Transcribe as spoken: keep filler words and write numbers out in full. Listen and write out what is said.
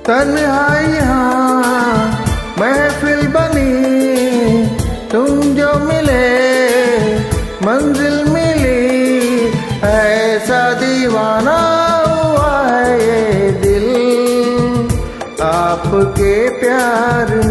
तन्हाइयाँ महफिल बनी, तुम जो मिले मंजिल मिली, ऐसा दीवाना हुआ है ये दिल आपके प्यार